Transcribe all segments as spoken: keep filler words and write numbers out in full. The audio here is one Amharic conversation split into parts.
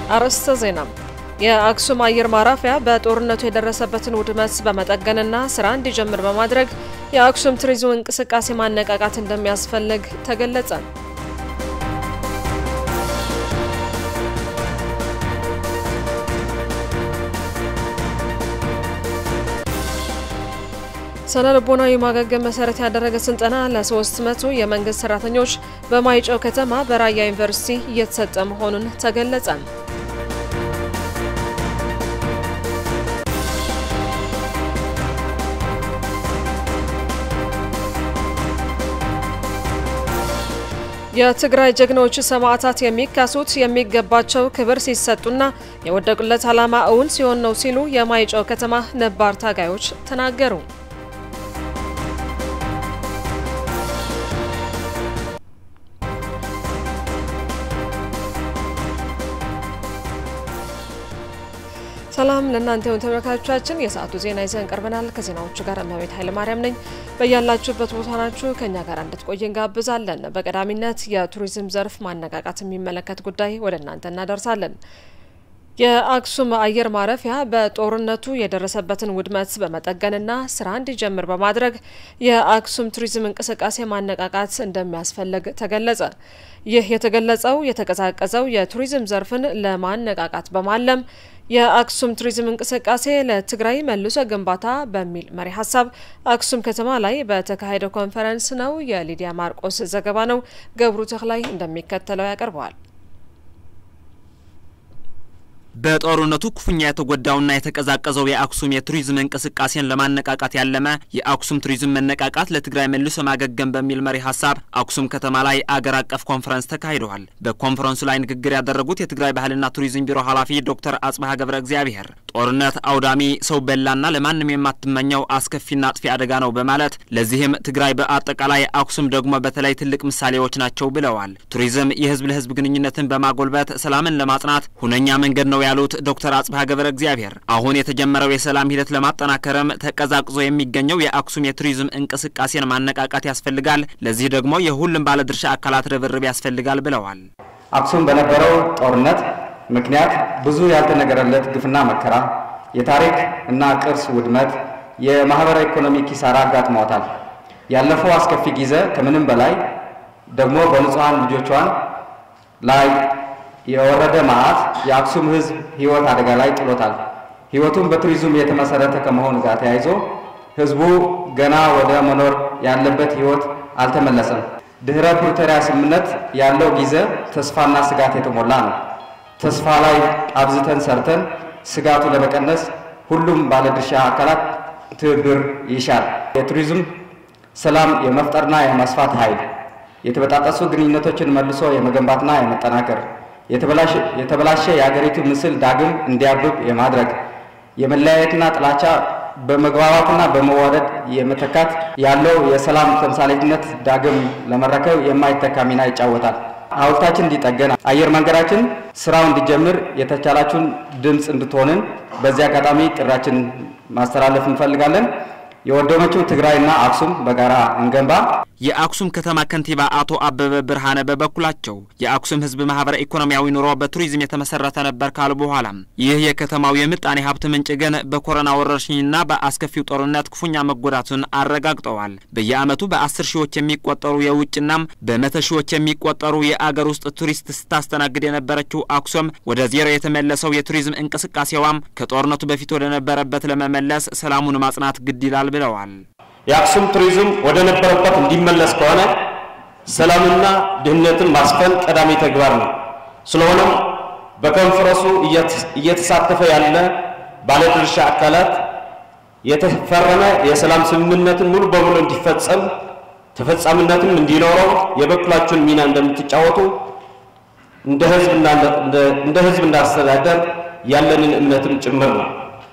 አርዕስተ ዜና የአክሱም አየር ማረፊያ በጦርነቱ የደረሰበትን ውድመት በመጠገንና ስራ እንዲጀምር በማድረግ የአክሱም ቱሪዝም እንቅስቃሴ ማነቃቃት እንደሚያስፈልግ ተገለጸ። ሰነልቦናዊ ማገገም መሰረት ያደረገ ስልጠና ለሶስት መቶ የመንግስት ሰራተኞች በማይጨው ከተማ በራያ ዩኒቨርሲቲ እየተሰጠ መሆኑን ተገለጸ። የትግራይ ጀግኖች ሰማዕታት የሚካሱት የሚገባቸው ክብር ሲሰጡና የወደቁለት ዓላማ እውን ሲሆን ነው ሲሉ የማይጨው ከተማ ነባር ታጋዮች ተናገሩ። ሰላም ለእናንተ ተመልካቾቻችን የሰዓቱ ዜና ይዘን ቀርበናል። ከዜናዎቹ ጋር እመቤት ኃይለ ማርያም ነኝ። በያላችሁበት ቦታ ናችሁ ከኛ ጋር እንድትቆዩ እንጋብዛለን። በቀዳሚነት የቱሪዝም ዘርፍ ማነቃቃት የሚመለከት ጉዳይ ወደ እናንተ እናደርሳለን። የአክሱም አየር ማረፊያ በጦርነቱ የደረሰበትን ውድመት በመጠገንና ስራ እንዲጀምር በማድረግ የአክሱም ቱሪዝም እንቅስቃሴ ማነቃቃት እንደሚያስፈልግ ተገለጸ። ይህ የተገለጸው የተቀዛቀዘው የቱሪዝም ዘርፍን ለማነቃቃት በማለም የአክሱም ቱሪዝም እንቅስቃሴ ለትግራይ መልሶ ግንባታ በሚል መሪ ሐሳብ አክሱም ከተማ ላይ በተካሄደው ኮንፈረንስ ነው። የሊዲያ ማርቆስ ዘገባ ነው። ገብሩ ተክላይ እንደሚከተለው ያቀርባል። በጦርነቱ ኩፍኛ የተጎዳውና የተቀዛቀዘው የአክሱም የቱሪዝም እንቅስቃሴን ለማነቃቃት ያለመ የአክሱም ቱሪዝም መነቃቃት ለትግራይ መልሶ ማገገም በሚል መሪ ሐሳብ አክሱም ከተማ ላይ አገር አቀፍ ኮንፈረንስ ተካሂዷል። በኮንፈረንሱ ላይ ንግግር ያደረጉት የትግራይ ባህልና ቱሪዝም ቢሮ ኃላፊ ዶክተር አጽባህ ገብረ እግዚአብሔር ጦርነት አውዳሚ ሰው በላና ለማንም የማትመኘው አስከፊና አጥፊ አደጋ ነው በማለት ለዚህም ትግራይ በአጠቃላይ አክሱም ደግሞ በተለይ ትልቅ ምሳሌዎች ናቸው ብለዋል። ቱሪዝም የህዝብ ለህዝብ ግንኙነትን በማጎልበት ሰላምን ለማጽናት ሁነኛ መንገድ ነው ያሉት ዶክተር አጽባህ ገብረ እግዚአብሔር አሁን የተጀመረው የሰላም ሂደት ለማጠናከርም ተቀዛቅዞ የሚገኘው የአክሱም የቱሪዝም እንቅስቃሴን ማነቃቃት ያስፈልጋል። ለዚህ ደግሞ የሁሉም ባለድርሻ አካላት ርብርብ ያስፈልጋል ብለዋል። አክሱም በነበረው ጦርነት ምክንያት ብዙ ያልተነገረለት ግፍና መከራ፣ የታሪክ እና ቅርስ ውድመት፣ የማህበራዊ ኢኮኖሚ ኪሳራ አጋጥሟታል። ያለፈው አስከፊ ጊዜ ከምንም በላይ ደግሞ በንጹሃን ልጆቿን ላይ የወረደ መዓት የአክሱም ህዝብ ህይወት አደጋ ላይ ጥሎታል። ህይወቱን በቱሪዝም የተመሰረተ ከመሆኑ ጋር ተያይዞ ህዝቡ ገና ወደ መኖር ያለበት ህይወት አልተመለሰም። ድህረ ፕሪቶሪያ ስምምነት ያለው ጊዜ ተስፋና ስጋት የተሞላ ነው። ተስፋ ላይ አብዝተን ሰርተን ስጋቱ ለመቀነስ ሁሉም ባለድርሻ አካላት ትብብር ይሻል። የቱሪዝም ሰላም የመፍጠርና የማስፋት ኃይል የተበጣጠሱ ግንኙነቶችን መልሶ የመገንባትና የመጠናከር የተበላሸ የተበላሸ የአገሪቱ ምስል ዳግም እንዲያብብ የማድረግ የመለያየትና ጥላቻ በመግባባትና በመዋደድ የመተካት ያለው የሰላም ተምሳሌትነት ዳግም ለመረከብ የማይተካ ሚና ይጫወታል። ሐውልታችን እንዲጠገን አየር መንገዳችን ስራው እንዲጀምር የተቻላችሁን ድምጽ እንድትሆንን በዚያ አጋጣሚ ጥራችን ማስተላለፍ እንፈልጋለን። የወደመችው ትግራይና አክሱም በጋራ እንገንባ። የአክሱም ከተማ ከንቲባ አቶ አበበ ብርሃነ በበኩላቸው የአክሱም ህዝብ ማህበረ ኢኮኖሚያዊ ኑሮ በቱሪዝም የተመሰረተ ነበር ካሉ በኋላ ይህ የከተማው የምጣኔ ሀብት ምንጭ ግን በኮሮና ወረርሽኝና በአስከፊው ጦርነት ክፉኛ መጎዳቱን አረጋግጠዋል። በየዓመቱ በአስር ሺዎች የሚቆጠሩ የውጭና በመቶ ሺዎች የሚቆጠሩ የአገር ውስጥ ቱሪስት ስታስተናግድ የነበረችው አክሱም ወደ ዜሮ የተመለሰው የቱሪዝም እንቅስቃሴዋም ከጦርነቱ በፊት ወደ ነበረበት ለመመለስ ሰላሙን ማጽናት ግድ ይላል ብለዋል። የአክሱም ቱሪዝም ወደ ነበረበት እንዲመለስ ከሆነ ሰላምና ድህነትን ማስፈን ቀዳሚ ተግባር ነው። ስለሆነም በኮንፈረንሱ እየተሳተፈ ያለ ባለድርሻ አካላት የተፈረመ የሰላም ስምምነትን ሙሉ በሙሉ እንዲፈጸም ተፈጻሚነትም እንዲኖረው የበኩላችሁን ሚና እንደምትጫወቱ እንደ ህዝብና እንደ ህዝብ እንዳስተዳደር ያለንን እምነትም ጭምር ነው።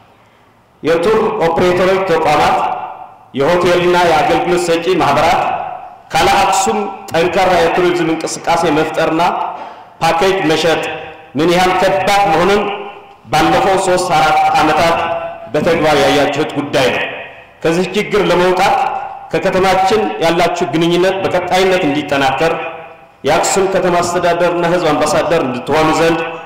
የቱር ኦፕሬተሮች ተቋማት የሆቴልና የአገልግሎት ሰጪ ማህበራት ካለ አክሱም ጠንካራ የቱሪዝም እንቅስቃሴ መፍጠርና ፓኬጅ መሸጥ ምን ያህል ከባድ መሆኑን ባለፈው ሶስት አራት ዓመታት በተግባር ያያችሁት ጉዳይ ነው። ከዚህ ችግር ለመውጣት ከከተማችን ያላችሁ ግንኙነት በቀጣይነት እንዲጠናከር የአክሱም ከተማ አስተዳደርና ህዝብ አምባሳደር እንድትሆኑ ዘንድ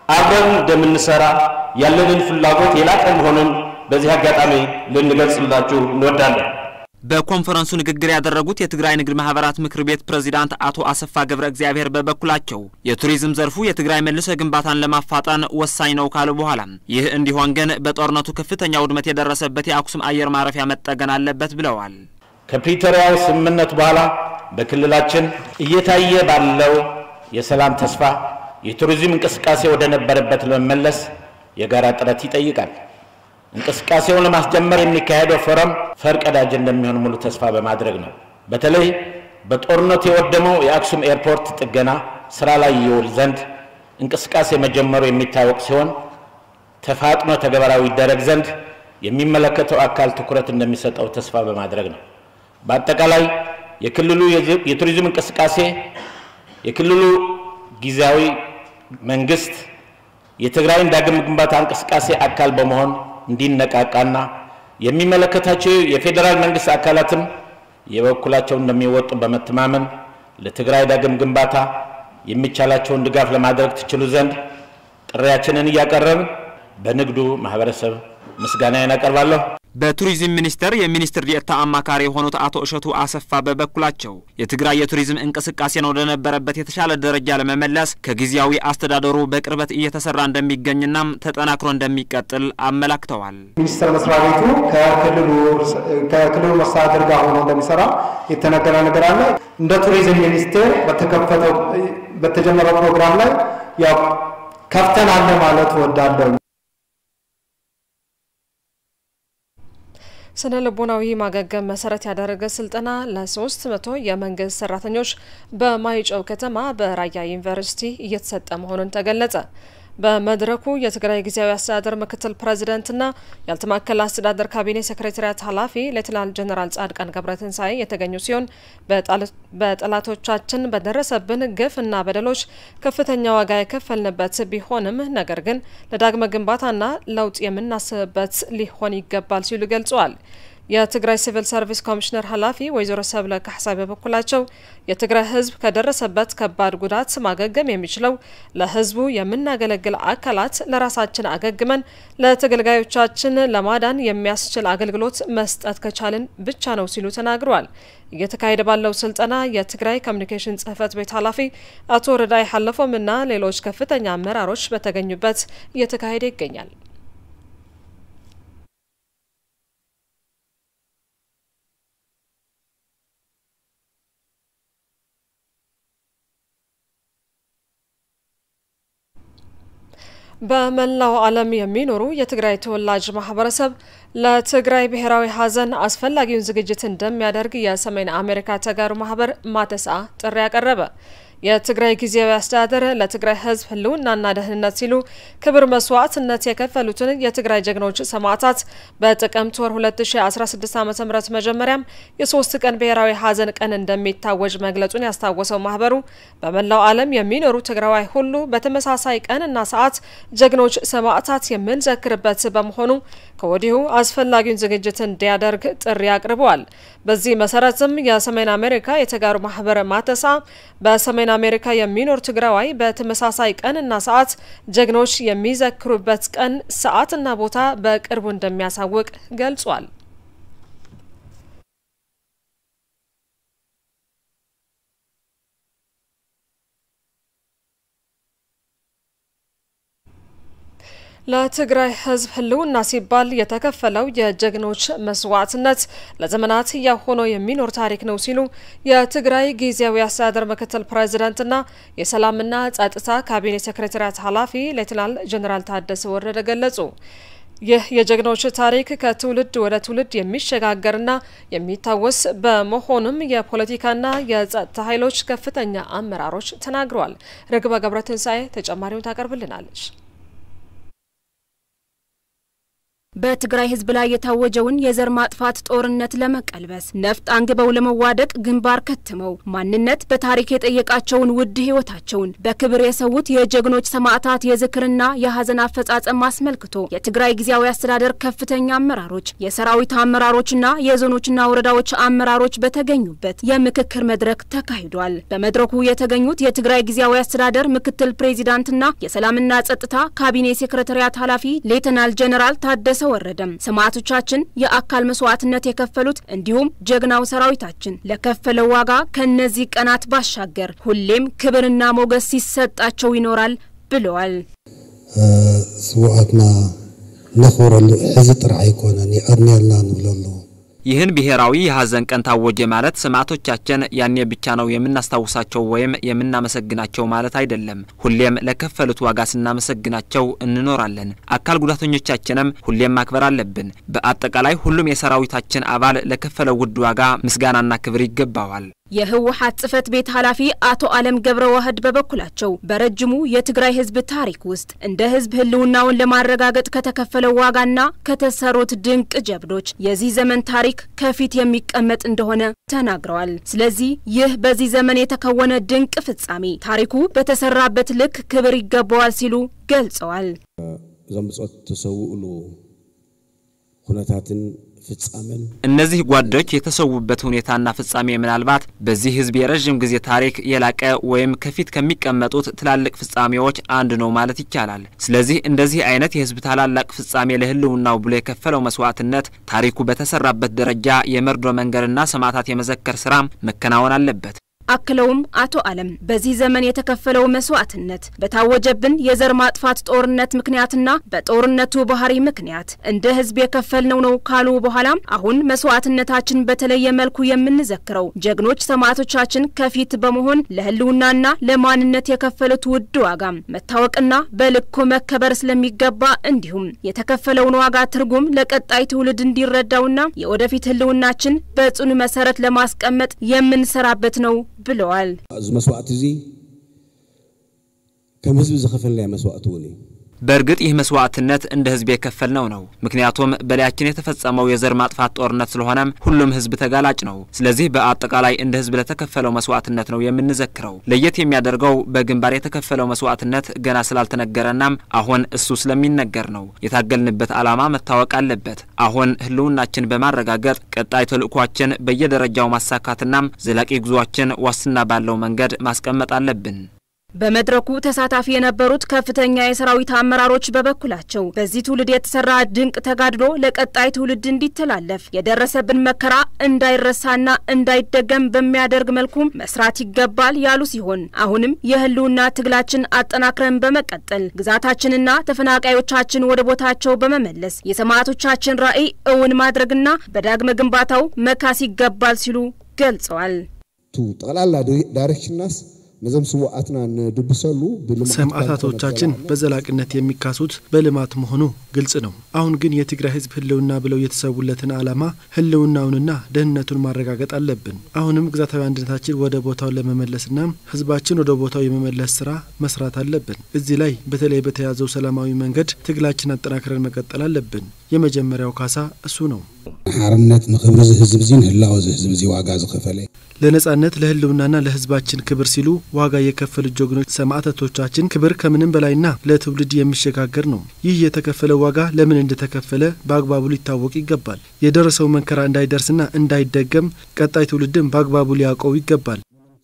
አብረን እንደምንሰራ ያለንን ፍላጎት የላቀ መሆኑን በዚህ አጋጣሚ ልንገልጽላችሁ እንወዳለን። በኮንፈረንሱ ንግግር ያደረጉት የትግራይ ንግድ ማህበራት ምክር ቤት ፕሬዝዳንት አቶ አሰፋ ገብረ እግዚአብሔር በበኩላቸው የቱሪዝም ዘርፉ የትግራይ መልሶ ግንባታን ለማፋጠን ወሳኝ ነው ካሉ በኋላ ይህ እንዲሆን ግን በጦርነቱ ከፍተኛ ውድመት የደረሰበት የአክሱም አየር ማረፊያ መጠገን አለበት ብለዋል። ከፕሪቶሪያው ስምምነት በኋላ በክልላችን እየታየ ባለው የሰላም ተስፋ የቱሪዝም እንቅስቃሴ ወደ ነበረበት ለመመለስ የጋራ ጥረት ይጠይቃል። እንቅስቃሴውን ለማስጀመር የሚካሄደው ፎረም ፈርቀዳጅ እንደሚሆን ሙሉ ተስፋ በማድረግ ነው። በተለይ በጦርነቱ የወደመው የአክሱም ኤርፖርት ጥገና ስራ ላይ ይውል ዘንድ እንቅስቃሴ መጀመሩ የሚታወቅ ሲሆን ተፋጥኖ ተግባራዊ ይደረግ ዘንድ የሚመለከተው አካል ትኩረት እንደሚሰጠው ተስፋ በማድረግ ነው። በአጠቃላይ የክልሉ የቱሪዝም እንቅስቃሴ የክልሉ ጊዜያዊ መንግስት የትግራይን ዳግም ግንባታ እንቅስቃሴ አካል በመሆን እንዲነቃቃና የሚመለከታቸው የፌደራል መንግስት አካላትም የበኩላቸውን እንደሚወጡ በመተማመን ለትግራይ ዳግም ግንባታ የሚቻላቸውን ድጋፍ ለማድረግ ትችሉ ዘንድ ጥሪያችንን እያቀረብን በንግዱ ማህበረሰብ ምስጋና ያቀርባለሁ። በቱሪዝም ሚኒስቴር የሚኒስትር ዲኤታ አማካሪ የሆኑት አቶ እሸቱ አሰፋ በበኩላቸው የትግራይ የቱሪዝም እንቅስቃሴን ወደ ነበረበት የተሻለ ደረጃ ለመመለስ ከጊዜያዊ አስተዳደሩ በቅርበት እየተሰራ እንደሚገኝና ተጠናክሮ እንደሚቀጥል አመላክተዋል። ሚኒስቴር መስሪያ ቤቱ ከክልሉ ከክልሉ መስተዳድር ጋር ሆኖ እንደሚሰራ የተነገረ ነገር አለ። እንደ ቱሪዝም ሚኒስቴር በተከፈተው በተጀመረው ፕሮግራም ላይ ያው ከፍተናል ማለት ወዳለው ስነ ልቦናዊ ማገገም መሰረት ያደረገ ስልጠና ለሶስት መቶ የመንግስት ሰራተኞች በማይጨው ከተማ በራያ ዩኒቨርሲቲ እየተሰጠ መሆኑን ተገለጸ። በመድረኩ የትግራይ ጊዜያዊ አስተዳደር ምክትል ፕሬዝዳንትና ያልተማከለ አስተዳደር ካቢኔ ሴክሬታሪያት ኃላፊ ሌተናል ጀነራል ጻድቃን ገብረትንሳኤ የተገኙ ሲሆን በጠላቶቻችን በደረሰብን ግፍና በደሎች ከፍተኛ ዋጋ የከፈልንበት ቢሆንም ነገር ግን ለዳግመ ግንባታና ለውጥ የምናስብበት ሊሆን ይገባል ሲሉ ገልጸዋል። የትግራይ ሲቪል ሰርቪስ ኮሚሽነር ኃላፊ ወይዘሮ ሰብለ ካህሳይ በበኩላቸው የትግራይ ህዝብ ከደረሰበት ከባድ ጉዳት ማገገም የሚችለው ለህዝቡ የምናገለግል አካላት ለራሳችን አገግመን ለተገልጋዮቻችን ለማዳን የሚያስችል አገልግሎት መስጠት ከቻልን ብቻ ነው ሲሉ ተናግረዋል። እየተካሄደ ባለው ስልጠና የትግራይ ኮሚኒኬሽን ጽህፈት ቤት ኃላፊ አቶ ረዳይ ሐለፎምና ሌሎች ከፍተኛ አመራሮች በተገኙበት እየተካሄደ ይገኛል። በመላው ዓለም የሚኖሩ የትግራይ ተወላጅ ማህበረሰብ ለትግራይ ብሔራዊ ሀዘን አስፈላጊውን ዝግጅት እንደሚያደርግ የሰሜን አሜሪካ ተጋሩ ማህበር ማተሳ ጥሪ ያቀረበ። የትግራይ ጊዜያዊ አስተዳደር ለትግራይ ህዝብ ህልውናና ደህንነት ሲሉ ክብር መስዋዕትነት የከፈሉትን የትግራይ ጀግኖች ሰማዕታት በጥቅምት ወር ሁለት ሺህ አስራ ስድስት ዓመተ ምህረት መጀመሪያም የሶስት ቀን ብሔራዊ ሀዘን ቀን እንደሚታወጅ መግለጹን ያስታወሰው ማህበሩ በመላው ዓለም የሚኖሩ ትግራዋይ ሁሉ በተመሳሳይ ቀንና ሰዓት ጀግኖች ሰማዕታት የምንዘክርበት በመሆኑ ከወዲሁ አስፈላጊውን ዝግጅት እንዲያደርግ ጥሪ አቅርበዋል። በዚህ መሰረትም የሰሜን አሜሪካ የተጋሩ ማህበር ማተሳ በሰሜን አሜሪካ የሚኖር ትግራዋይ በተመሳሳይ ቀንና ሰዓት ጀግኖች የሚዘክሩበት ቀን ሰዓትና ቦታ በቅርቡ እንደሚያሳውቅ ገልጿል። ለትግራይ ህዝብ ህልውና ሲባል የተከፈለው የጀግኖች መስዋዕትነት ለዘመናት ያሆኖ የሚኖር ታሪክ ነው ሲሉ የትግራይ ጊዜያዊ አስተዳደር ምክትል ፕሬዝዳንትና የሰላምና ጸጥታ ካቢኔ ሴክሬታሪያት ኃላፊ ሌተናል ጀነራል ታደሰ ወረደ ገለጹ። ይህ የጀግኖች ታሪክ ከትውልድ ወደ ትውልድ የሚሸጋገርና የሚታወስ በመሆኑም የፖለቲካና የጸጥታ ኃይሎች ከፍተኛ አመራሮች ተናግረዋል። ርግበ ገብረትንሳኤ ተጨማሪውን ታቀርብልናለች። በትግራይ ህዝብ ላይ የታወጀውን የዘር ማጥፋት ጦርነት ለመቀልበስ ነፍጥ አንግበው ለመዋደቅ ግንባር ከትመው ማንነት በታሪክ የጠየቃቸውን ውድ ህይወታቸውን በክብር የሰውት የጀግኖች ሰማዕታት የዝክርና የሐዘን አፈጻጸም አስመልክቶ የትግራይ ጊዜያዊ አስተዳደር ከፍተኛ አመራሮች የሰራዊት አመራሮችና የዞኖችና ወረዳዎች አመራሮች በተገኙበት የምክክር መድረክ ተካሂዷል። በመድረኩ የተገኙት የትግራይ ጊዜያዊ አስተዳደር ምክትል ፕሬዝዳንትና የሰላምና ጸጥታ ካቢኔ ሴክሬታሪያት ኃላፊ ሌተናል ጀነራል ታደሰ ወረደም ሰማዕቶቻችን የአካል መስዋዕትነት የከፈሉት እንዲሁም ጀግናው ሰራዊታችን ለከፈለው ዋጋ ከነዚህ ቀናት ባሻገር ሁሌም ክብርና ሞገስ ሲሰጣቸው ይኖራል ብለዋል። ሰዋዕትና ነኽብረሉ ሕዚ ጥራይ አይኮነን ይዕድሜልና ንብለሉ ይህን ብሔራዊ የሐዘን ቀን ታወጀ ማለት ሰማዕቶቻችን ያኔ ብቻ ነው የምናስታውሳቸው ወይም የምናመሰግናቸው ማለት አይደለም። ሁሌም ለከፈሉት ዋጋ ስናመሰግናቸው እንኖራለን። አካል ጉዳተኞቻችንም ሁሌም ማክበር አለብን። በአጠቃላይ ሁሉም የሰራዊታችን አባል ለከፈለው ውድ ዋጋ ምስጋናና ክብር ይገባዋል። የህወሓት ጽፈት ቤት ኃላፊ አቶ አለም ገብረ ዋህድ በበኩላቸው በረጅሙ የትግራይ ህዝብ ታሪክ ውስጥ እንደ ህዝብ ህልውናውን ለማረጋገጥ ከተከፈለው ዋጋና ከተሰሩት ድንቅ ጀብዶች የዚህ ዘመን ታሪክ ከፊት የሚቀመጥ እንደሆነ ተናግረዋል። ስለዚህ ይህ በዚህ ዘመን የተከወነ ድንቅ ፍጻሜ ታሪኩ በተሰራበት ልክ ክብር ይገባዋል ሲሉ ገልጸዋል። ዘምጾት ተሰውሉ ሁነታትን ፍጻሜን እነዚህ ጓዶች የተሰውበት ሁኔታና ፍጻሜ ምናልባት በዚህ ህዝብ የረጅም ጊዜ ታሪክ የላቀ ወይም ከፊት ከሚቀመጡት ትላልቅ ፍጻሜዎች አንድ ነው ማለት ይቻላል። ስለዚህ እንደዚህ አይነት የህዝብ ታላላቅ ፍጻሜ ለህልውናው ብሎ የከፈለው መስዋዕትነት ታሪኩ በተሰራበት ደረጃ የመርዶ መንገርና ሰማዕታት የመዘከር ስራ መከናወን አለበት። አክለውም አቶ አለም በዚህ ዘመን የተከፈለው መስዋዕትነት በታወጀብን የዘር ማጥፋት ጦርነት ምክንያትና በጦርነቱ ባህሪ ምክንያት እንደ ህዝብ የከፈልነው ነው ካሉ በኋላ አሁን መስዋዕትነታችን በተለየ መልኩ የምንዘክረው ጀግኖች ሰማዕቶቻችን ከፊት በመሆን ለህልውናና ለማንነት የከፈሉት ውድ ዋጋ መታወቅና በልኩ መከበር ስለሚገባ እንዲሁም የተከፈለውን ዋጋ ትርጉም ለቀጣይ ትውልድ እንዲረዳውና የወደፊት ህልውናችን በጽኑ መሰረት ለማስቀመጥ የምንሰራበት ነው ብለዋል። از መስዋዕት እዚ ከም ህዝብ ዝኸፈልና መስዋዕት ወኒ በርግጥ ይህ መስዋዕትነት እንደ ህዝብ የከፈልነው ነው። ምክንያቱም በላያችን የተፈጸመው የዘር ማጥፋት ጦርነት ስለሆነም ሁሉም ህዝብ ተጋላጭ ነው። ስለዚህ በአጠቃላይ እንደ ህዝብ ለተከፈለው መስዋዕትነት ነው የምንዘክረው። ለየት የሚያደርገው በግንባር የተከፈለው መስዋዕትነት ገና ስላልተነገረና አሁን እሱ ስለሚነገር ነው። የታገልንበት ዓላማ መታወቅ አለበት። አሁን ህልውናችን በማረጋገጥ ቀጣይ ተልእኮአችን በየደረጃው ማሳካትና ዘላቂ ጉዟችን ዋስትና ባለው መንገድ ማስቀመጥ አለብን። በመድረኩ ተሳታፊ የነበሩት ከፍተኛ የሰራዊት አመራሮች በበኩላቸው በዚህ ትውልድ የተሰራ ድንቅ ተጋድሎ ለቀጣይ ትውልድ እንዲተላለፍ የደረሰብን መከራ እንዳይረሳና እንዳይደገም በሚያደርግ መልኩ መስራት ይገባል ያሉ ሲሆን አሁንም የህልውና ትግላችን አጠናክረን በመቀጠል ግዛታችንና ተፈናቃዮቻችን ወደ ቦታቸው በመመለስ የሰማዕቶቻችን ራዕይ እውን ማድረግና በዳግመ ግንባታው መካስ ይገባል ሲሉ ገልጸዋል። ቱ ጠቅላላ ዳይሬክሽንስ መዘም ሰዋዕትና ንድብሰሉ ሰማዕታቶቻችን በዘላቂነት የሚካሱት በልማት መሆኑ ግልጽ ነው። አሁን ግን የትግራይ ህዝብ ህልውና ብለው የተሰውለትን ዓላማ ህልውናውንና ደህንነቱን ማረጋገጥ አለብን። አሁንም ግዛታዊ አንድነታችን ወደ ቦታው ለመመለስና ህዝባችን ወደ ቦታው የመመለስ ስራ መስራት አለብን። እዚህ ላይ በተለይ በተያዘው ሰላማዊ መንገድ ትግላችን አጠናክረን መቀጠል አለብን። የመጀመሪያው ካሳ እሱ ነው። ሓርነት ንክብር ህዝብ ዚን ህላው ህዝብ ዚ ዋጋ ዝከፈለ ለነጻነት ለህልውናና ለህዝባችን ክብር ሲሉ ዋጋ የከፈሉ ጀግኖች ሰማዕታቶቻችን ክብር ከምንም በላይና ለትውልድ የሚሸጋገር ነው። ይህ የተከፈለው ዋጋ ለምን እንደተከፈለ በአግባቡ ሊታወቅ ይገባል። የደረሰው መከራ እንዳይደርስና እንዳይደገም ቀጣይ ትውልድም በአግባቡ ሊያውቀው ይገባል።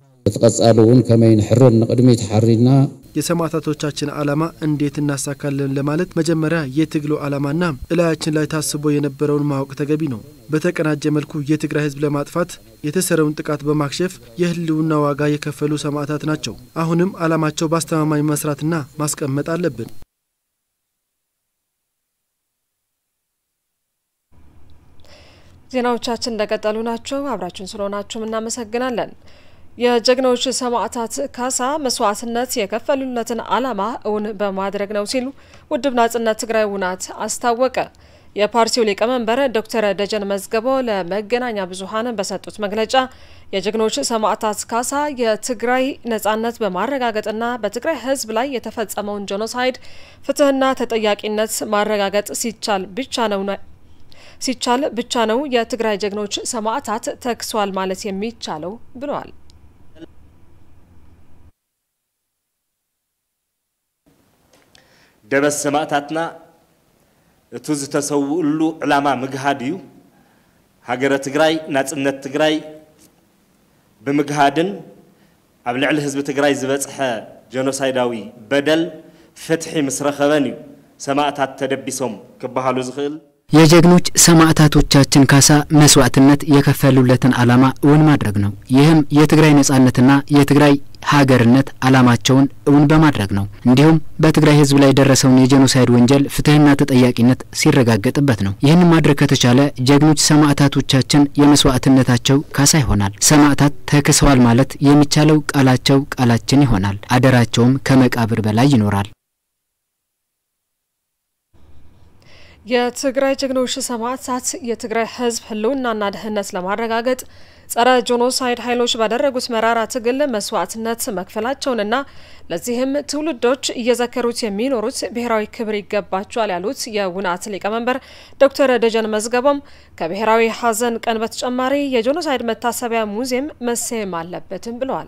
ተቀጻሉን ከመይን ሕረን ንቅድሚት ሐሪና የሰማዕታቶቻችን ዓላማ እንዴት እናሳካለን ለማለት መጀመሪያ የትግሉ ዓላማና እላያችን ላይ ታስቦ የነበረውን ማወቅ ተገቢ ነው። በተቀናጀ መልኩ የትግራይ ህዝብ ለማጥፋት የተሰረውን ጥቃት በማክሸፍ የህልውና ዋጋ የከፈሉ ሰማዕታት ናቸው። አሁንም ዓላማቸው ባስተማማኝ መስራትና ማስቀመጥ አለብን። ዜናዎቻችን እንደቀጠሉ ናቸው። አብራችሁን ስለሆናችሁ እናመሰግናለን። የጀግኖች ሰማዕታት ካሳ መስዋዕትነት የከፈሉለትን ዓላማ እውን በማድረግ ነው ሲሉ ውድብ ናጽነት ትግራይ ውናት አስታወቀ። የፓርቲው ሊቀመንበር ዶክተር ደጀን መዝገቦ ለመገናኛ ብዙሃን በሰጡት መግለጫ የጀግኖች ሰማዕታት ካሳ የትግራይ ነጻነት በማረጋገጥና በትግራይ ህዝብ ላይ የተፈጸመውን ጄኖሳይድ ፍትህና ተጠያቂነት ማረጋገጥ ሲቻል ብቻ ነው ሲቻል ብቻ ነው የትግራይ ጀግኖች ሰማዕታት ተክሷል ማለት የሚቻለው ብለዋል። ደበስ ሰማዕታትና እቱዝ ተሰውሉ ዕላማ ምግሃድዩ ሀገረ ትግራይ ናጽነት ትግራይ በምግሃድን ኣብ ልዕሊ ህዝቢ ትግራይ ዝበጽሐ ጄኖሳይዳዊ በደል ፍትሒ ምስረኸበን እዩ ሰማዕታት ተደቢሶም ክበሃሉ ዝኽእል የጀግኖች ሰማዕታቶቻችን ካሳ መስዋዕትነት የከፈሉለትን ዓላማ እውን ማድረግ ነው። ይህም የትግራይ ነጻነትና የትግራይ ሀገርነት ዓላማቸውን እውን በማድረግ ነው። እንዲሁም በትግራይ ህዝብ ላይ ደረሰውን የጄኖሳይድ ወንጀል ፍትህና ተጠያቂነት ሲረጋገጥበት ነው። ይህን ማድረግ ከተቻለ ጀግኖች ሰማዕታቶቻችን የመስዋዕትነታቸው ካሳ ይሆናል። ሰማዕታት ተክሰዋል ማለት የሚቻለው ቃላቸው ቃላችን ይሆናል። አደራቸውም ከመቃብር በላይ ይኖራል። የትግራይ ጀግኖች ሰማዕታት የትግራይ ህዝብ ህልውናና ደህንነት ለማረጋገጥ ጸረ ጄኖሳይድ ኃይሎች ባደረጉት መራራ ትግል መስዋዕትነት መክፈላቸውንና ለዚህም ትውልዶች እየዘከሩት የሚኖሩት ብሔራዊ ክብር ይገባቸዋል ያሉት የውናት ሊቀመንበር ዶክተር ደጀን መዝገቦም ከብሔራዊ ሐዘን ቀን በተጨማሪ የጄኖሳይድ መታሰቢያ ሙዚየም መሰየም አለበትም ብለዋል።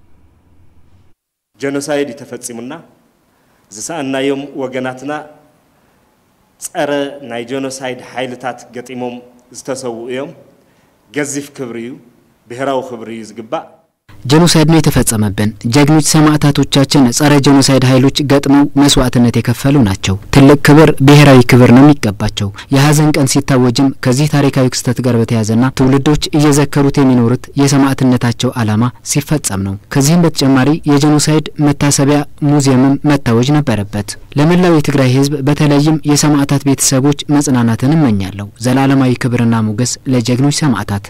ጄኖሳይድ ተፈጽሙና ዝሳናዮም ወገናትና ጸረ ናይ ጄኖሳይድ ኃይልታት ገጢሞም ዝተሰው እዮም ገዚፍ ክብሪዩ ብሔራዊ ክብሪዩ ዝግባ ጄኖሳይድ ነው የተፈጸመብን። ጀግኖች ሰማዕታቶቻችን ጸረ ጄኖሳይድ ኃይሎች ገጥመው መስዋዕትነት የከፈሉ ናቸው። ትልቅ ክብር ብሔራዊ ክብር ነው የሚገባቸው። የሐዘን ቀን ሲታወጅም ከዚህ ታሪካዊ ክስተት ጋር በተያያዘና ትውልዶች እየዘከሩት የሚኖሩት የሰማዕትነታቸው ዓላማ ሲፈጸም ነው። ከዚህም በተጨማሪ የጄኖሳይድ መታሰቢያ ሙዚየምም መታወጅ ነበረበት። ለመላው የትግራይ ህዝብ በተለይም የሰማዕታት ቤተሰቦች መጽናናትን እመኛለሁ። ዘላለማዊ ክብርና ሞገስ ለጀግኖች ሰማዕታት።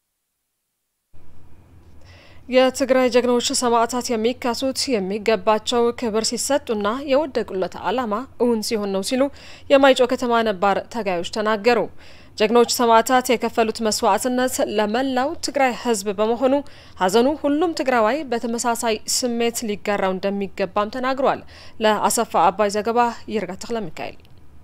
የትግራይ ጀግኖች ሰማዕታት የሚካሱት የሚገባቸው ክብር ሲሰጡና የወደቁለት ዓላማ እውን ሲሆን ነው ሲሉ የማይጮ ከተማ ነባር ታጋዮች ተናገሩ። ጀግኖች ሰማዕታት የከፈሉት መስዋዕትነት ለመላው ትግራይ ህዝብ በመሆኑ ሐዘኑ ሁሉም ትግራዋይ በተመሳሳይ ስሜት ሊጋራው እንደሚገባም ተናግሯል። ለአሰፋ አባይ ዘገባ ይርጋ ተክለ ሚካኤል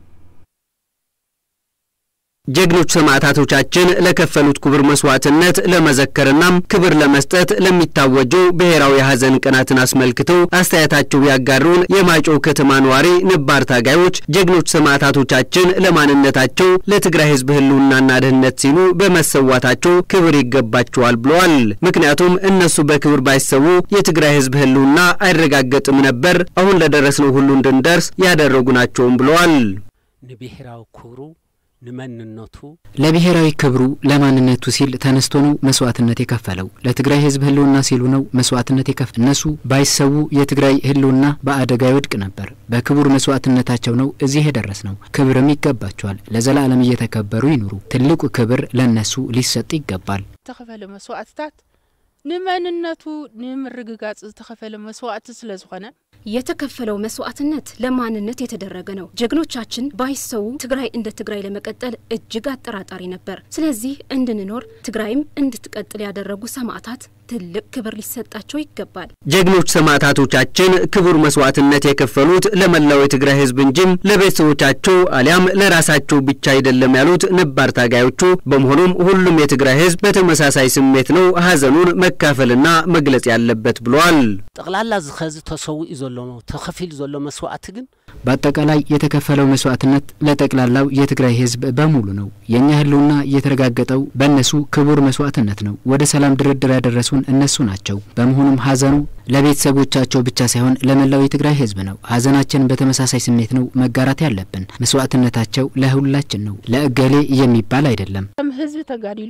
ጀግኖች ሰማዕታቶቻችን ለከፈሉት ክብር መስዋዕትነት ለመዘከርና ክብር ለመስጠት ለሚታወጁ ብሔራዊ ሐዘን ቀናትን አስመልክተው አስተያየታቸው ያጋሩን የማይጮ ከተማ ነዋሪ ነባር ታጋዮች ጀግኖች ሰማዕታቶቻችን ለማንነታቸው ለትግራይ ህዝብ ህልውናና ደህንነት ሲሉ በመሰዋታቸው ክብር ይገባቸዋል ብለዋል። ምክንያቱም እነሱ በክብር ባይሰው የትግራይ ህዝብ ህልውና አይረጋገጥም ነበር። አሁን ለደረስነው ሁሉ እንድንደርስ ያደረጉ ናቸውም ብለዋል። ንብሔራዊ ክብሩ ንመንነቱ ለብሔራዊ ክብሩ ለማንነቱ ሲል ተነስቶ ነው መስዋዕትነት የከፈለው። ለትግራይ ህዝብ ህልውና ሲሉ ነው መስዋዕትነት የከፈለው። እነሱ ባይሰው የትግራይ ህልውና በአደጋ ይወድቅ ነበር። በክቡር መስዋዕትነታቸው ነው እዚህ የደረስነው። ክብርም ይገባቸዋል። ለዘላለም እየተከበሩ ይኑሩ። ትልቁ ክብር ለነሱ ሊሰጥ ይገባል። ተከፈለ መስዋዕትታት ንመንነቱ ንምርግጋጽ ተከፈለ መስዋዕት ስለዝሆነ የተከፈለው መስዋዕትነት ለማንነት የተደረገ ነው። ጀግኖቻችን ባይሰው ትግራይ እንደ ትግራይ ለመቀጠል እጅግ አጠራጣሪ ነበር። ስለዚህ እንድንኖር ትግራይም እንድትቀጥል ያደረጉ ሰማዕታት ትልቅ ክብር ሊሰጣቸው ይገባል። ጀግኖች ሰማዕታቶቻችን ክቡር መስዋዕትነት የከፈሉት ለመላው የትግራይ ህዝብ እንጂ ለቤተሰቦቻቸው አሊያም ለራሳቸው ብቻ አይደለም ያሉት ነባር ታጋዮቹ፣ በመሆኑም ሁሉም የትግራይ ህዝብ በተመሳሳይ ስሜት ነው ሐዘኑን መካፈልና መግለጽ ያለበት ብለዋል። ጠቅላላ ዝኸዝ ተሰው ይዘሎ ተከፊል ዘሎ መስዋዕት ግን በአጠቃላይ የተከፈለው መስዋዕትነት ለጠቅላላው የትግራይ ህዝብ በሙሉ ነው። የኛ ህልውና የተረጋገጠው በእነሱ ክቡር መስዋዕትነት ነው። ወደ ሰላም ድርድር ያደረሱን እነሱ ናቸው። በመሆኑም ሐዘኑ ለቤተሰቦቻቸው ብቻ ሳይሆን ለመላው የትግራይ ህዝብ ነው። ሐዘናችን በተመሳሳይ ስሜት ነው መጋራት ያለብን። መስዋዕትነታቸው ለሁላችን ነው፣ ለእገሌ የሚባል አይደለም። ህዝብ ተጋዲሉ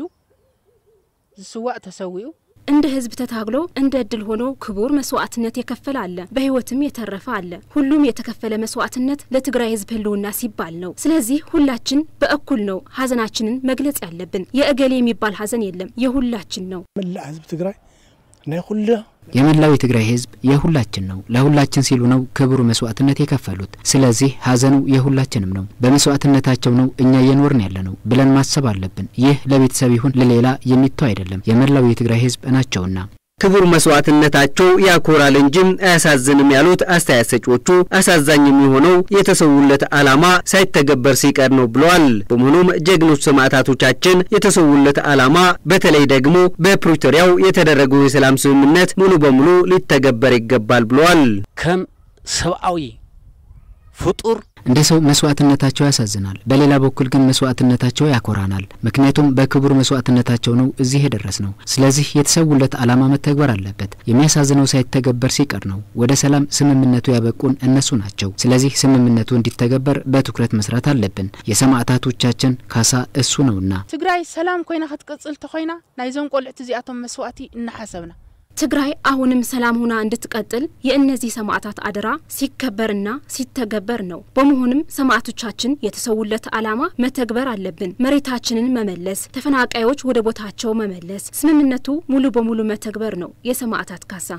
ዝስዋዕ ተሰውዩ እንደ ህዝብ ተታግሎ እንደ እድል ሆኖ ክቡር መስዋዕትነት የከፈለ አለ፣ በህይወትም የተረፈ አለ። ሁሉም የተከፈለ መስዋዕትነት ለትግራይ ህዝብ ህልውና ሲባል ነው። ስለዚህ ሁላችን በእኩል ነው ሐዘናችንን መግለጽ ያለብን። የእገሌ የሚባል ሐዘን የለም፣ የሁላችን ነው። መላ ህዝብ ትግራይ ናይ ሁሉ የመላው የትግራይ ህዝብ የሁላችን ነው። ለሁላችን ሲሉ ነው ክብሩ መስዋዕትነት የከፈሉት። ስለዚህ ሀዘኑ የሁላችንም ነው። በመስዋዕትነታቸው ነው እኛ የኖርን ያለነው ብለን ማሰብ አለብን። ይህ ለቤተሰብ ይሁን ለሌላ የሚተው አይደለም፣ የመላው የትግራይ ህዝብ ናቸውና። ክቡር መስዋዕትነታቸው ያኮራል እንጂ አያሳዝንም ያሉት አስተያየት ሰጪዎቹ አሳዛኝ የሚሆነው የተሰውለት ዓላማ ሳይተገበር ሲቀር ነው ብለዋል። በመሆኑም ጀግኖች ሰማዕታቶቻችን የተሰውለት ዓላማ በተለይ ደግሞ በፕሪቶሪያው የተደረገው የሰላም ስምምነት ሙሉ በሙሉ ሊተገበር ይገባል ብለዋል። ከም ሰብአዊ ፍጡር እንደ ሰው መስዋዕትነታቸው ያሳዝናል። በሌላ በኩል ግን መስዋዕትነታቸው ያኮራናል። ምክንያቱም በክቡር መስዋዕትነታቸው ነው እዚህ የደረስነው። ስለዚህ የተሰውለት ዓላማ መተግበር አለበት። የሚያሳዝነው ሳይተገበር ሲቀር ነው። ወደ ሰላም ስምምነቱ ያበቁን እነሱ ናቸው። ስለዚህ ስምምነቱ እንዲተገበር በትኩረት መስራት አለብን። የሰማዕታቶቻችን ካሳ እሱ ነውና። ትግራይ ሰላም ኮይና ክትቀጽል ተኮይና ናይዞን ቆልዕት እዚአቶም መስዋዕቲ እናሐሰብና ትግራይ አሁንም ሰላም ሆና እንድትቀጥል የእነዚህ ሰማዕታት አደራ ሲከበርና ሲተገበር ነው። በመሆኑም ሰማዕቶቻችን የተሰውለት ዓላማ መተግበር አለብን። መሬታችንን መመለስ፣ ተፈናቃዮች ወደ ቦታቸው መመለስ፣ ስምምነቱ ሙሉ በሙሉ መተግበር ነው የሰማዕታት ካሳ።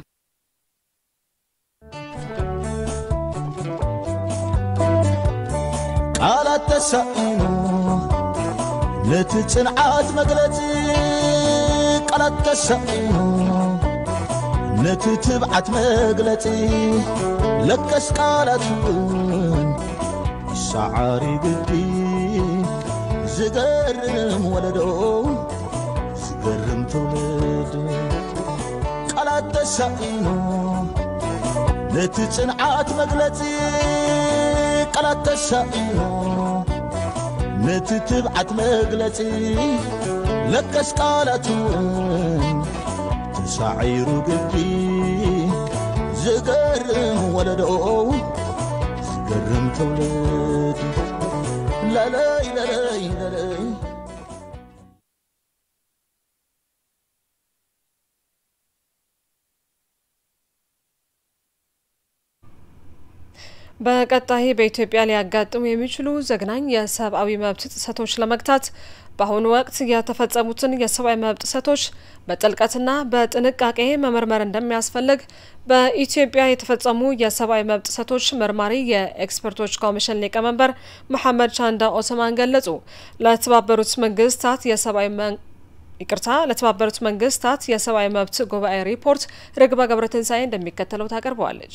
ቃላት ተሳኢኑ ለትጽንዓት መግለጽ ቃላት ተሳኢኑ نتتبعت مغلطي لكس قالاتون شعاري قدي زقرم ولدو زقرم تولد قالات تساقينو نتتنعات مغلطي قالات تساقينو نتتبعت مغلطي لكس قالاتون شعير قدي زقرم ولدو زقرم تولد لا لا لا لا لا በቀጣይ በኢትዮጵያ ሊያጋጥሙ የሚችሉ ዘግናኝ የሰብአዊ መብት ጥሰቶች ለመግታት በአሁኑ ወቅት የተፈጸሙትን የሰብአዊ መብት ጥሰቶች በጥልቀትና በጥንቃቄ መመርመር እንደሚያስፈልግ በኢትዮጵያ የተፈጸሙ የሰብአዊ መብት ጥሰቶች መርማሪ የኤክስፐርቶች ኮሚሽን ሊቀመንበር መሐመድ ቻንዳ ኦስማን ገለጹ። ለተባበሩት መንግስታት የሰብአዊ ይቅርታ ለተባበሩት መንግስታት የሰብአዊ መብት ጉባኤ ሪፖርት ርግባ ገብረትንሳኤ እንደሚከተለው ታቀርበዋለች።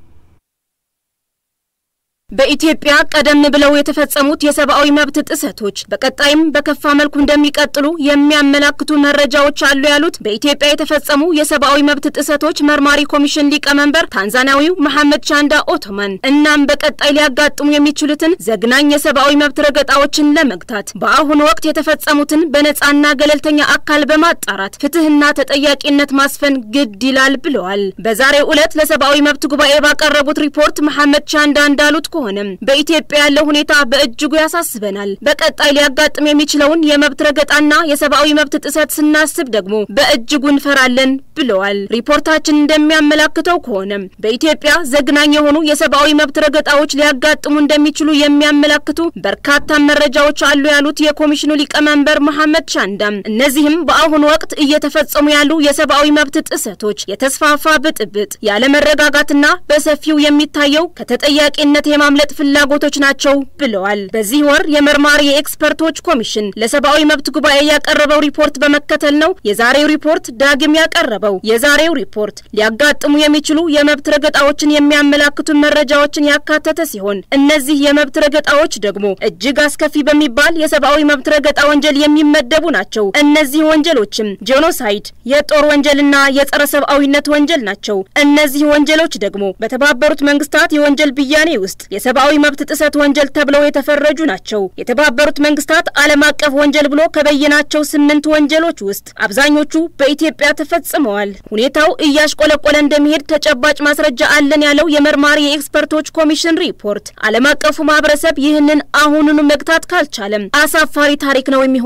በኢትዮጵያ ቀደም ብለው የተፈጸሙት የሰብአዊ መብት ጥሰቶች በቀጣይም በከፋ መልኩ እንደሚቀጥሉ የሚያመላክቱ መረጃዎች አሉ ያሉት በኢትዮጵያ የተፈጸሙ የሰብአዊ መብት ጥሰቶች መርማሪ ኮሚሽን ሊቀመንበር ታንዛኒያዊው መሐመድ ቻንዳ ኦቶማን እናም በቀጣይ ሊያጋጥሙ የሚችሉትን ዘግናኝ የሰብአዊ መብት ረገጣዎችን ለመግታት በአሁኑ ወቅት የተፈጸሙትን በነጻና ገለልተኛ አካል በማጣራት ፍትህና ተጠያቂነት ማስፈን ግድ ይላል ብለዋል። በዛሬው ዕለት ለሰብአዊ መብት ጉባኤ ባቀረቡት ሪፖርት መሐመድ ቻንዳ እንዳሉት ሆነም በኢትዮጵያ ያለው ሁኔታ በእጅጉ ያሳስበናል። በቀጣይ ሊያጋጥም የሚችለውን የመብት ረገጣና የሰብአዊ መብት ጥሰት ስናስብ ደግሞ በእጅጉ እንፈራለን ብለዋል። ሪፖርታችን እንደሚያመላክተው ከሆነም በኢትዮጵያ ዘግናኝ የሆኑ የሰብአዊ መብት ረገጣዎች ሊያጋጥሙ እንደሚችሉ የሚያመላክቱ በርካታ መረጃዎች አሉ ያሉት የኮሚሽኑ ሊቀመንበር መሐመድ ቻንዳም እነዚህም በአሁኑ ወቅት እየተፈጸሙ ያሉ የሰብአዊ መብት ጥሰቶች፣ የተስፋፋ ብጥብጥ፣ ያለ መረጋጋትና በሰፊው የሚታየው ከተጠያቂነት ማምለጥ ፍላጎቶች ናቸው ብለዋል። በዚህ ወር የመርማሪ የኤክስፐርቶች ኮሚሽን ለሰብአዊ መብት ጉባኤ ያቀረበው ሪፖርት በመከተል ነው የዛሬው ሪፖርት ዳግም ያቀረበው። የዛሬው ሪፖርት ሊያጋጥሙ የሚችሉ የመብት ረገጣዎችን የሚያመላክቱ መረጃዎችን ያካተተ ሲሆን እነዚህ የመብት ረገጣዎች ደግሞ እጅግ አስከፊ በሚባል የሰብአዊ መብት ረገጣ ወንጀል የሚመደቡ ናቸው። እነዚህ ወንጀሎችም ጄኖሳይድ፣ የጦር ወንጀልና የጸረ ሰብአዊነት ወንጀል ናቸው። እነዚህ ወንጀሎች ደግሞ በተባበሩት መንግስታት የወንጀል ብያኔ ውስጥ የሰብአዊ መብት ጥሰት ወንጀል ተብለው የተፈረጁ ናቸው። የተባበሩት መንግስታት ዓለም አቀፍ ወንጀል ብሎ ከበየናቸው ስምንት ወንጀሎች ውስጥ አብዛኞቹ በኢትዮጵያ ተፈጽመዋል። ሁኔታው እያሽቆለቆለ እንደሚሄድ ተጨባጭ ማስረጃ አለን ያለው የመርማሪ የኤክስፐርቶች ኮሚሽን ሪፖርት ዓለም አቀፉ ማህበረሰብ ይህንን አሁኑኑ መግታት ካልቻለም አሳፋሪ ታሪክ ነው የሚሆነው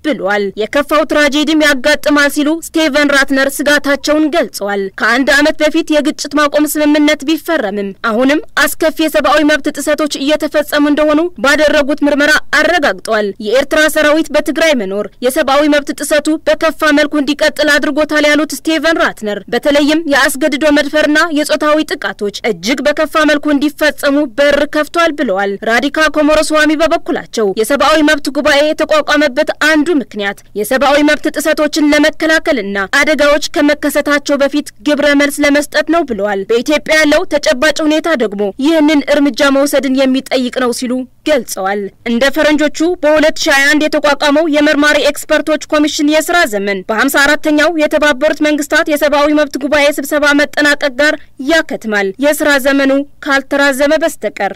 ብሏል። የከፋው ትራጀዲም ያጋጥማል ሲሉ ስቴቨን ራትነር ስጋታቸውን ገልጸዋል። ከአንድ ዓመት በፊት የግጭት ማቆም ስምምነት ቢፈረምም አሁንም አስከፊ የሰብአዊ መብት ጥሰቶች እየተፈጸሙ እንደሆኑ ባደረጉት ምርመራ አረጋግጠዋል። የኤርትራ ሰራዊት በትግራይ መኖር የሰብአዊ መብት ጥሰቱ በከፋ መልኩ እንዲቀጥል አድርጎታል ያሉት ስቴቨን ራትነር በተለይም የአስገድዶ መድፈርና የጾታዊ ጥቃቶች እጅግ በከፋ መልኩ እንዲፈጸሙ በር ከፍቷል ብለዋል። ራዲካ ኮሞሮስዋሚ በበኩላቸው የሰብአዊ መብት ጉባኤ የተቋቋመበት አንዱ ምክንያት የሰብአዊ መብት ጥሰቶችን ለመከላከልና አደጋዎች ከመከሰታቸው በፊት ግብረ መልስ ለመስጠት ነው ብለዋል። በኢትዮጵያ ያለው ተጨባጭ ሁኔታ ደግሞ ይህንን እርምጃ መውሰድን የሚጠይቅ ነው ሲሉ ገልጸዋል። እንደ ፈረንጆቹ በ2021 የተቋቋመው የመርማሪ ኤክስፐርቶች ኮሚሽን የሥራ ዘመን በ54ኛው የተባበሩት መንግስታት የሰብአዊ መብት ጉባኤ ስብሰባ መጠናቀቅ ጋር ያከትማል የሥራ ዘመኑ ካልተራዘመ በስተቀር።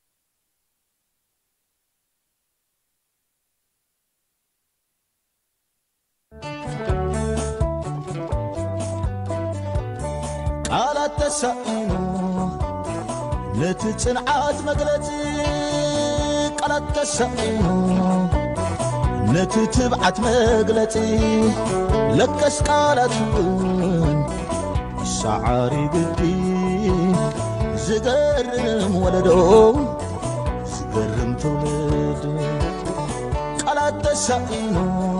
ቃላት ተሳኢኑ ለትጽንዓት መግለጽ ቃላት ተሳኢኑ ለትትብዓት መግለጽ ለከስ ቃላቱን ሰዓሪ ግዲ ዝገርም ወለዶ ዝገርም ትውልድ ቃላት ተሳኢኑ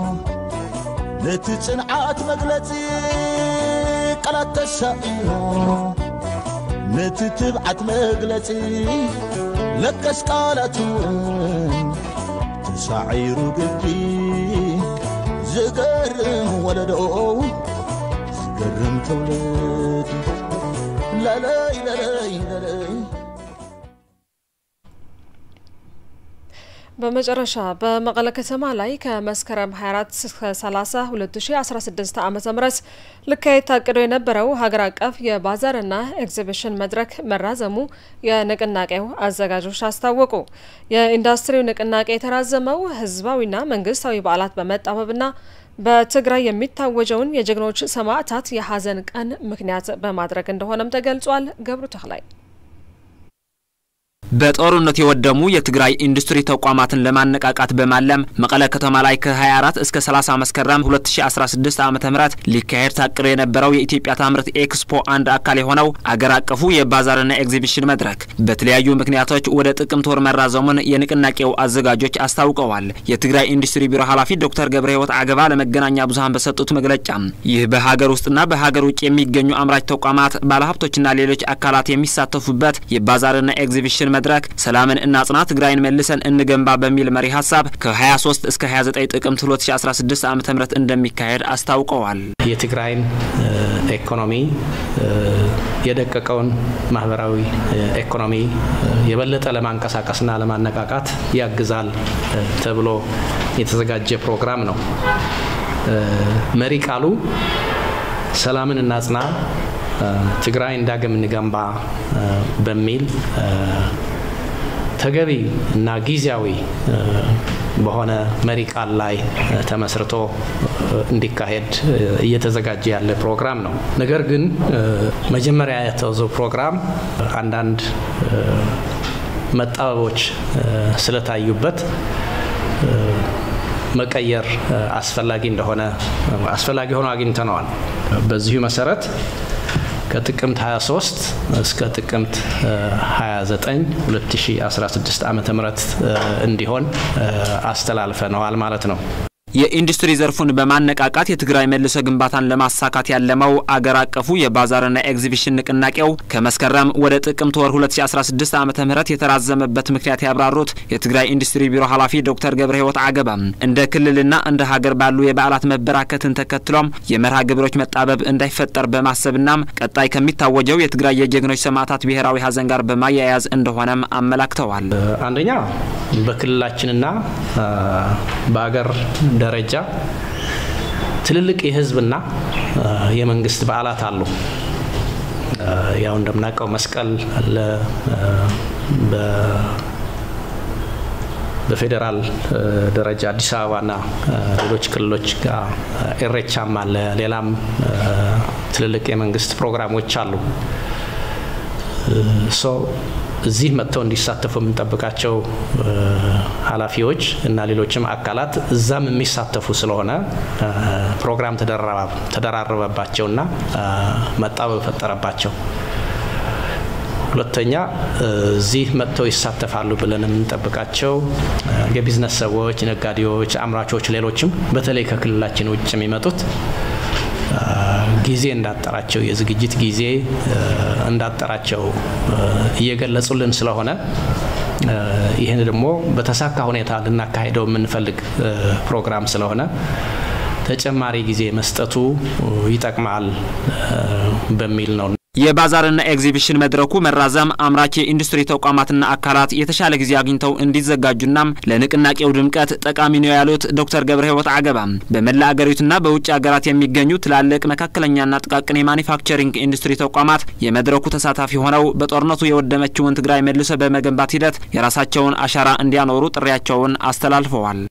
ለትጽንዓት መግለጽ ቃላት ተሳኢኑ ለትትብዓት መግለጽ ለከስ ቃላቱን ተሳዒሩ ግዲ ዝገርም ወለዶ ዝገርም ትውልድ ላላይ ላላይ ላላይ በመጨረሻ በመቀለ ከተማ ላይ ከመስከረም ሃያ አራት እስከ ሰላሳ ሁለት ሺህ አስራ ስድስት ዓመተ ምህረት ለካይ ታቅዶ የነበረው ሀገር አቀፍ የባዛርና ኤግዚቢሽን መድረክ መራዘሙ የንቅናቄው አዘጋጆች አስታወቁ። የኢንዱስትሪው ንቅናቄ የተራዘመው ህዝባዊና መንግስታዊ በዓላት በመጣበብና በትግራይ የሚታወጀውን የጀግኖች ሰማዕታት የሐዘን ቀን ምክንያት በማድረግ እንደሆነም ተገልጿል። ገብሩ ተክላይ በጦርነት የወደሙ የትግራይ ኢንዱስትሪ ተቋማትን ለማነቃቃት በማለም መቀለ ከተማ ላይ ከ24 እስከ ሰላሳ መስከረም ሁለት ሺህ አስራ ስድስት ዓመተ ምህረት ሊካሄድ ታቅዶ የነበረው የኢትዮጵያ ታምርት ኤክስፖ አንድ አካል የሆነው አገር አቀፉ የባዛርና ኤግዚቢሽን መድረክ በተለያዩ ምክንያቶች ወደ ጥቅምት ወር መራዘሙን የንቅናቄው አዘጋጆች አስታውቀዋል። የትግራይ ኢንዱስትሪ ቢሮ ኃላፊ ዶክተር ገብረ ህይወት አገባ ለመገናኛ ብዙሃን በሰጡት መግለጫ ይህ በሀገር ውስጥና በሀገር ውጭ የሚገኙ አምራች ተቋማት ባለሀብቶችና ሌሎች አካላት የሚሳተፉበት የባዛርና ኤግዚቢሽን መድረክ ሰላምን እናጽና ትግራይን መልሰን እንገንባ በሚል መሪ ሐሳብ ከ23 እስከ ሃያ ዘጠኝ ጥቅምት ሁለት ሺህ አስራ ስድስት ዓመተ ምህረት እንደሚካሄድ አስታውቀዋል። የትግራይን ኢኮኖሚ የደቀቀውን ማህበራዊ ኢኮኖሚ የበለጠ ለማንቀሳቀስና ለማነቃቃት ያግዛል ተብሎ የተዘጋጀ ፕሮግራም ነው። መሪ ቃሉ ሰላምን እናጽና ትግራይ እንዳገም እንገንባ በሚል ተገቢ እና ጊዜያዊ በሆነ መሪ ቃል ላይ ተመስርቶ እንዲካሄድ እየተዘጋጀ ያለ ፕሮግራም ነው። ነገር ግን መጀመሪያ የተያዘው ፕሮግራም አንዳንድ መጣበቦች ስለታዩበት መቀየር አስፈላጊ እንደሆነ አስፈላጊ ሆኖ አግኝተነዋል። በዚሁ መሰረት ከጥቅምት ሃያ ሶስት እስከ ጥቅምት ሃያ ዘጠኝ ሁለት ሺህ አስራ ስድስት ዓመተ ምህረት እንዲሆን አስተላልፈናል ማለት ነው። የኢንዱስትሪ ዘርፉን በማነቃቃት የትግራይ መልሶ ግንባታን ለማሳካት ያለመው አገር አቀፉ የባዛርና ኤግዚቢሽን ንቅናቄው ከመስከረም ወደ ጥቅምት ወር ሁለት ሺህ አስራ ስድስት ዓመተ ምህረት የተራዘመበት ምክንያት ያብራሩት የትግራይ ኢንዱስትሪ ቢሮ ኃላፊ ዶክተር ገብረ ህይወት አገባ እንደ ክልልና እንደ ሀገር ባሉ የበዓላት መበራከትን ተከትሎም የመርሃ ግብሮች መጣበብ እንዳይፈጠር በማሰብና ቀጣይ ከሚታወጀው የትግራይ የጀግኖች ሰማዕታት ብሔራዊ ሐዘን ጋር በማያያዝ እንደሆነም አመላክተዋል። አንደኛ በክልላችንና በአገር ደረጃ ትልልቅ የህዝብና የመንግስት በዓላት አሉ። ያው እንደምናውቀው መስቀል አለ፣ በፌደራል ደረጃ አዲስ አበባና ሌሎች ክልሎች ጋር ኢሬቻም አለ፣ ሌላም ትልልቅ የመንግስት ፕሮግራሞች አሉ። ሶ እዚህ መጥተው እንዲሳተፉ የምንጠብቃቸው ኃላፊዎች እና ሌሎችም አካላት እዛም የሚሳተፉ ስለሆነ ፕሮግራም ተደራረበባቸውና መጣበብ ፈጠረባቸው። ሁለተኛ እዚህ መጥተው ይሳተፋሉ ብለን የምንጠብቃቸው የቢዝነስ ሰዎች፣ ነጋዴዎች፣ አምራቾች፣ ሌሎችም በተለይ ከክልላችን ውጭ የሚመጡት ጊዜ እንዳጠራቸው የዝግጅት ጊዜ እንዳጠራቸው እየገለጹልን ስለሆነ ይሄን ደግሞ በተሳካ ሁኔታ ልናካሄደው የምንፈልግ ፕሮግራም ስለሆነ ተጨማሪ ጊዜ መስጠቱ ይጠቅማል በሚል ነው። የባዛርና ኤግዚቢሽን መድረኩ መራዘም አምራች ኢንዱስትሪ ተቋማትና አካላት የተሻለ ጊዜ አግኝተው እንዲዘጋጁና ለንቅናቄው ድምቀት ጠቃሚ ነው ያሉት ዶክተር ገብረህይወት አገባ በመላ አገሪቱና በውጭ ሀገራት የሚገኙ ትላልቅ መካከለኛና ጥቃቅን የማኒፋክቸሪንግ ኢንዱስትሪ ተቋማት የመድረኩ ተሳታፊ ሆነው በጦርነቱ የወደመችውን ትግራይ መልሶ በመገንባት ሂደት የራሳቸውን አሻራ እንዲያኖሩ ጥሪያቸውን አስተላልፈዋል።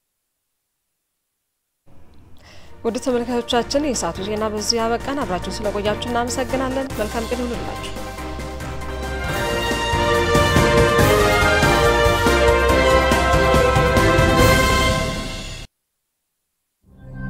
ወደ ተመልካቾቻችን የሰዓቱ ዜና በዚህ ያበቃን። አብራችሁን ስለቆያችሁ እናመሰግናለን። መልካም ቀን ይሁንላችሁ።